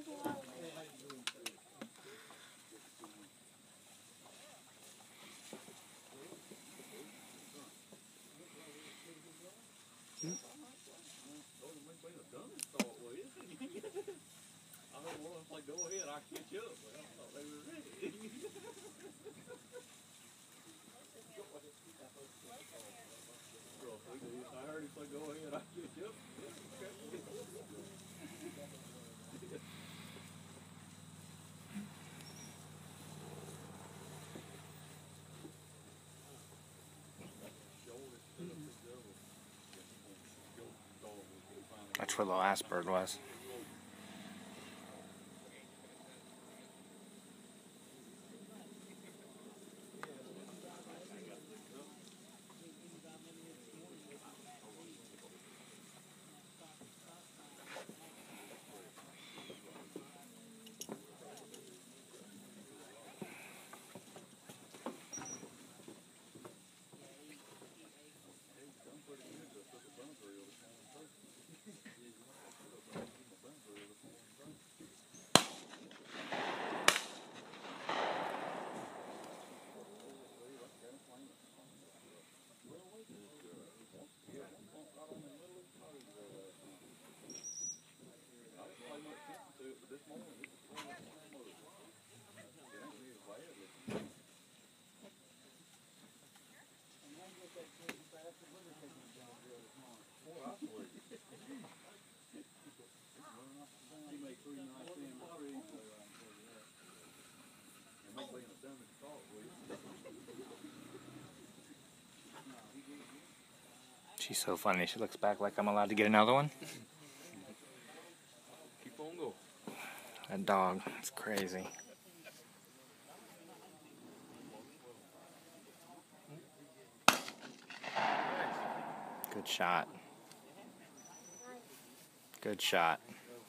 Go ahead, I'll catch up. Well, I thought they were ready. I heard him say, go ahead, I'll catch up. That's where the last bird was. She's so funny. She looks back like I'm allowed to get another one. Keep on going. That dog, it's crazy. Good shot. Good shot.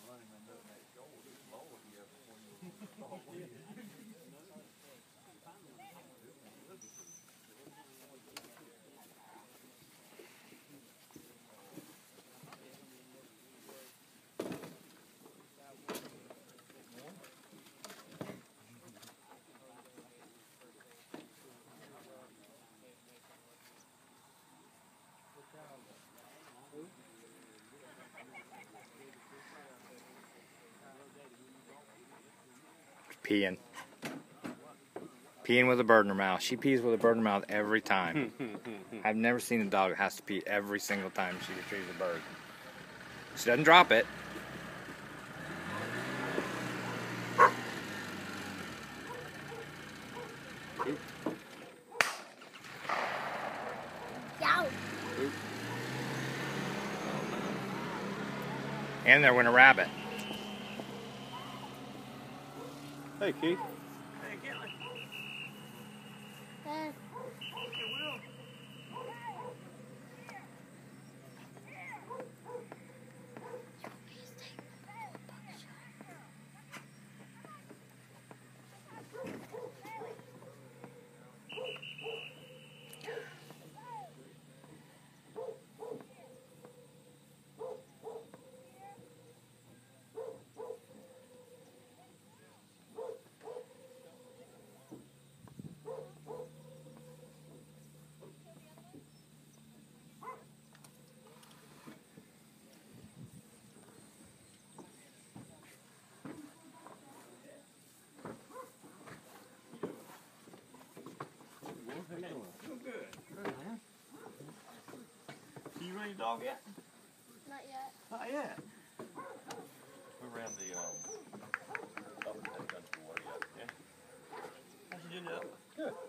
Peeing. Peeing with a bird in her mouth. She pees with a bird in her mouth every time. I've never seen a dog that has to pee every single time she retrieves a bird. She doesn't drop it. Oop. Oop. And there went a rabbit. Hey, Keith. Hey, Kelly. Good. Good, man. You ready to dog yet? Not yet. Not yet. We ran the upland country water yet. How'd you do that? Good.